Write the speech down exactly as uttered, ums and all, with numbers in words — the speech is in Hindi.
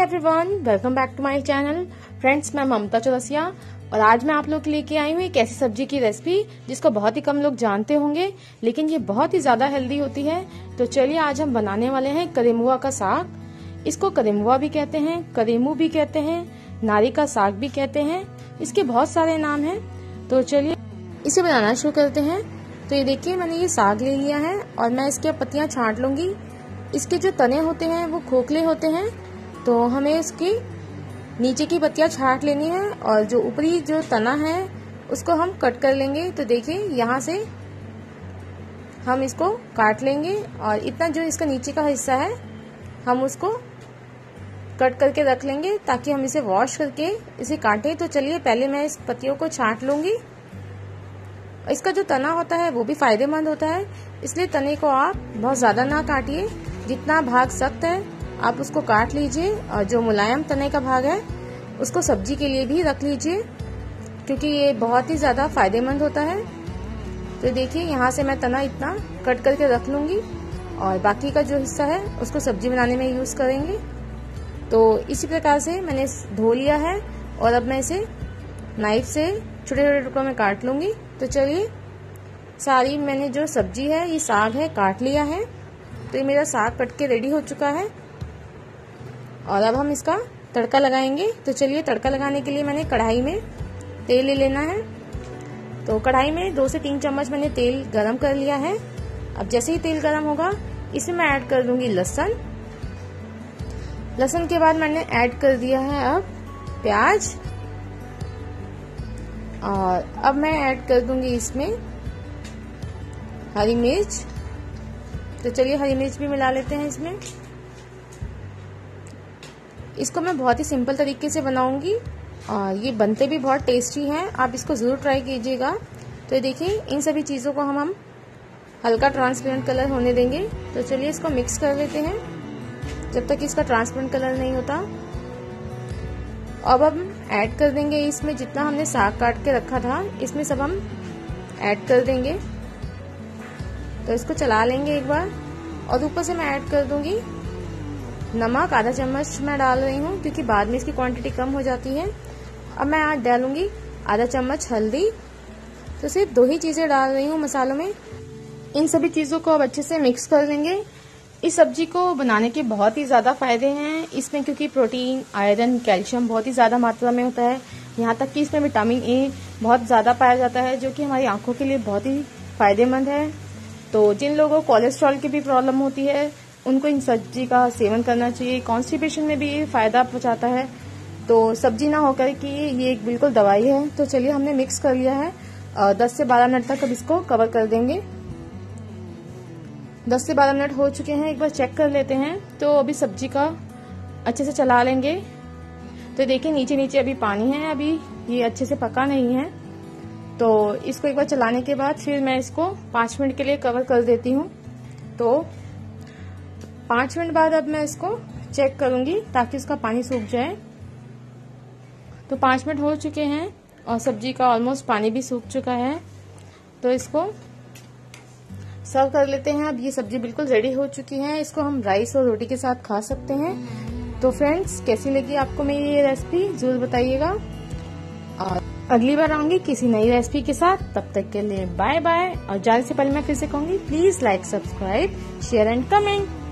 Everyone, welcome back to my channel. Friends, मैं ममता चौरसिया और आज मैं आप लोग के लेके आई हूँ एक ऐसी सब्जी की रेसिपी जिसको बहुत ही कम लोग जानते होंगे, लेकिन ये बहुत ही ज्यादा हेल्दी होती है। तो चलिए आज हम बनाने वाले हैं करेमुआ का साग। इसको करेमुआ भी कहते हैं, करेमू भी कहते हैं, नारी का साग भी कहते हैं, इसके बहुत सारे नाम हैं। तो चलिए इसे बनाना शुरू करते हैं। तो ये देखिए, मैंने ये साग ले लिया है और मैं इसके पत्तियां छांट लूंगी। इसके जो तने होते हैं वो खोखले होते हैं, तो हमें इसकी नीचे की पत्तियां छांट लेनी है और जो ऊपरी जो तना है उसको हम कट कर लेंगे। तो देखिए, यहाँ से हम इसको काट लेंगे और इतना जो इसका नीचे का हिस्सा है हम उसको कट करके रख लेंगे ताकि हम इसे वॉश करके इसे काटें। तो चलिए पहले मैं इस पत्तियों को छांट लूंगी। इसका जो तना होता है वो भी फायदेमंद होता है, इसलिए तने को आप बहुत ज्यादा ना काटिए। जितना भाग सख्त है आप उसको काट लीजिए और जो मुलायम तने का भाग है उसको सब्जी के लिए भी रख लीजिए, क्योंकि ये बहुत ही ज्यादा फायदेमंद होता है। तो देखिए, यहाँ से मैं तना इतना कट करके रख लूंगी और बाकी का जो हिस्सा है उसको सब्जी बनाने में यूज करेंगे। तो इसी प्रकार से मैंने धो लिया है और अब मैं इसे नाइफ से छोटे छोटे टुकड़ों में काट लूंगी। तो चलिए, सारी मैंने जो सब्जी है, ये साग है, काट लिया है। तो ये मेरा साग कट के रेडी हो चुका है और अब हम इसका तड़का लगाएंगे। तो चलिए, तड़का लगाने के लिए मैंने कढ़ाई में तेल ले लेना है। तो कढ़ाई में दो से तीन चम्मच मैंने तेल गरम कर लिया है। अब जैसे ही तेल गरम होगा इसमें मैं ऐड कर दूंगी लहसुन। लहसुन के बाद मैंने ऐड कर दिया है अब प्याज और अब मैं ऐड कर दूंगी इसमें हरी मिर्च। तो चलिए हरी मिर्च भी मिला लेते हैं इसमें। इसको मैं बहुत ही सिंपल तरीके से बनाऊंगी और ये बनते भी बहुत टेस्टी हैं, आप इसको जरूर ट्राई कीजिएगा। तो ये देखिए, इन सभी चीज़ों को हम हम हल्का ट्रांसपेरेंट कलर होने देंगे। तो चलिए इसको मिक्स कर लेते हैं जब तक इसका ट्रांसपेरेंट कलर नहीं होता। अब हम ऐड कर देंगे इसमें जितना हमने साग काट के रखा था, इसमें सब हम ऐड कर देंगे। तो इसको चला लेंगे एक बार और ऊपर से मैं ऐड कर दूंगी नमक। आधा चम्मच मैं डाल रही हूँ क्योंकि बाद में इसकी क्वांटिटी कम हो जाती है। अब मैं आज डालूंगी आधा चम्मच हल्दी। तो सिर्फ दो ही चीजें डाल रही हूँ मसालों में। इन सभी चीजों को अब अच्छे से मिक्स कर देंगे। इस सब्जी को बनाने के बहुत ही ज्यादा फायदे हैं इसमें, क्योंकि प्रोटीन, आयरन, कैल्शियम बहुत ही ज्यादा मात्रा में होता है। यहाँ तक कि इसमें विटामिन ए बहुत ज्यादा पाया जाता है, जो कि हमारी आंखों के लिए बहुत ही फायदेमंद है। तो जिन लोगों को कोलेस्ट्रॉल की भी प्रॉब्लम होती है उनको इन सब्जी का सेवन करना चाहिए। कॉन्स्टिपेशन में भी ये फायदा पहुंचाता है। तो सब्जी ना होकर कि ये एक बिल्कुल दवाई है। तो चलिए, हमने मिक्स कर लिया है और दस से बारह मिनट तक अब इसको कवर कर देंगे। दस से बारह मिनट हो चुके हैं, एक बार चेक कर लेते हैं। तो अभी सब्जी का अच्छे से चला लेंगे। तो देखिए, नीचे नीचे अभी पानी है, अभी ये अच्छे से पका नहीं है। तो इसको एक बार चलाने के बाद फिर मैं इसको पाँच मिनट के लिए कवर कर देती हूँ। तो पाँच मिनट बाद अब मैं इसको चेक करूंगी ताकि उसका पानी सूख जाए। तो पाँच मिनट हो चुके हैं और सब्जी का ऑलमोस्ट पानी भी सूख चुका है। तो इसको सर्व कर लेते हैं। अब ये सब्जी बिल्कुल रेडी हो चुकी है। इसको हम राइस और रोटी के साथ खा सकते हैं। तो फ्रेंड्स, कैसी लगी आपको मेरी ये रेसिपी जरूर बताइएगा और अगली बार आऊंगी किसी नई रेसिपी के साथ। तब तक के लिए बाय बाय। और जाने से पहले मैं फिर से कहूंगी, please like, subscribe, share and comment.